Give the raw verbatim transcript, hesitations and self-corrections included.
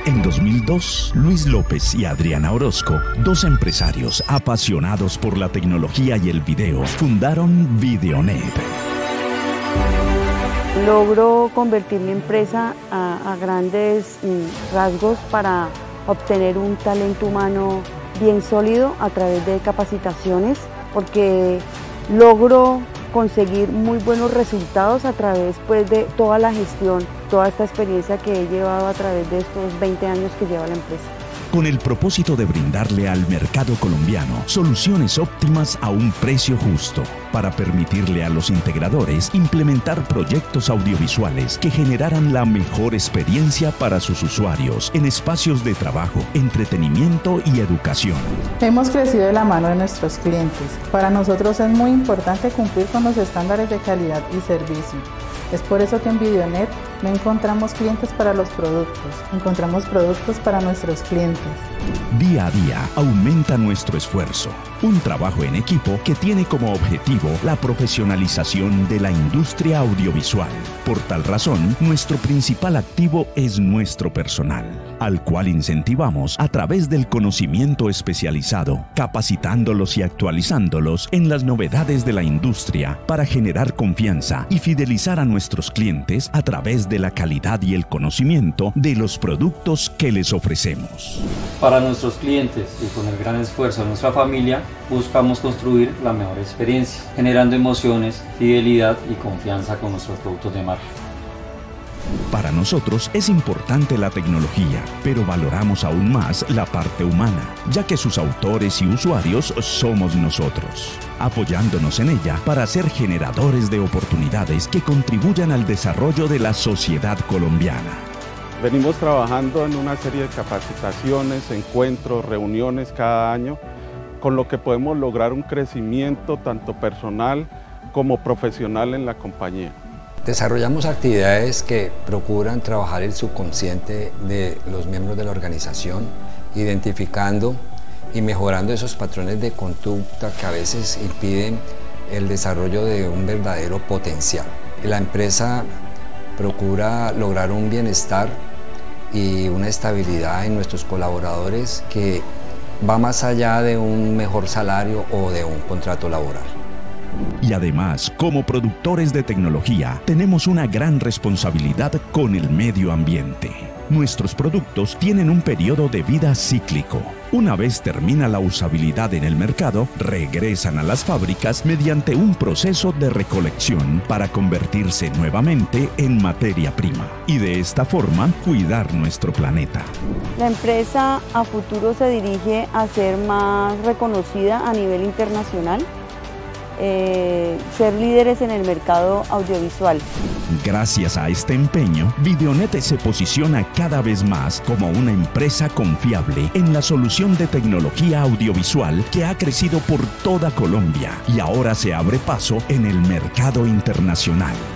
En dos mil dos, Luis López y Adriana Orozco, dos empresarios apasionados por la tecnología y el video, fundaron Videonet. Logro convertir mi empresa a, a grandes rasgos para obtener un talento humano bien sólido a través de capacitaciones, porque logro conseguir muy buenos resultados a través pues, de toda la gestión, toda esta experiencia que he llevado a través de estos veinte años que lleva la empresa. Con el propósito de brindarle al mercado colombiano soluciones óptimas a un precio justo, para permitirle a los integradores implementar proyectos audiovisuales que generaran la mejor experiencia para sus usuarios en espacios de trabajo, entretenimiento y educación. Hemos crecido de la mano de nuestros clientes. Para nosotros es muy importante cumplir con los estándares de calidad y servicio. Es por eso que en Videonet no encontramos clientes para los productos, encontramos productos para nuestros clientes. Día a día aumenta nuestro esfuerzo, un trabajo en equipo que tiene como objetivo la profesionalización de la industria audiovisual. Por tal razón, nuestro principal activo es nuestro personal, al cual incentivamos a través del conocimiento especializado, capacitándolos y actualizándolos en las novedades de la industria para generar confianza y fidelizar a nuestros clientes a través de la calidad y el conocimiento de los productos que les ofrecemos. Para nuestros clientes y con el gran esfuerzo de nuestra familia, buscamos construir la mejor experiencia, generando emociones, fidelidad y confianza con nuestros productos de marca. Para nosotros es importante la tecnología, pero valoramos aún más la parte humana, ya que sus autores y usuarios somos nosotros, apoyándonos en ella para ser generadores de oportunidades que contribuyan al desarrollo de la sociedad colombiana. Venimos trabajando en una serie de capacitaciones, encuentros, reuniones cada año, con lo que podemos lograr un crecimiento tanto personal como profesional en la compañía. Desarrollamos actividades que procuran trabajar el subconsciente de los miembros de la organización, identificando y mejorando esos patrones de conducta que a veces impiden el desarrollo de un verdadero potencial. La empresa procura lograr un bienestar y una estabilidad en nuestros colaboradores que va más allá de un mejor salario o de un contrato laboral. Y además, como productores de tecnología, tenemos una gran responsabilidad con el medio ambiente. Nuestros productos tienen un periodo de vida cíclico. Una vez termina la usabilidad en el mercado, regresan a las fábricas mediante un proceso de recolección para convertirse nuevamente en materia prima y de esta forma cuidar nuestro planeta. La empresa a futuro se dirige a ser más reconocida a nivel internacional. Eh, ser líderes en el mercado audiovisual. Gracias a este empeño, Videonet se posiciona cada vez más como una empresa confiable en la solución de tecnología audiovisual que ha crecido por toda Colombia y ahora se abre paso en el mercado internacional.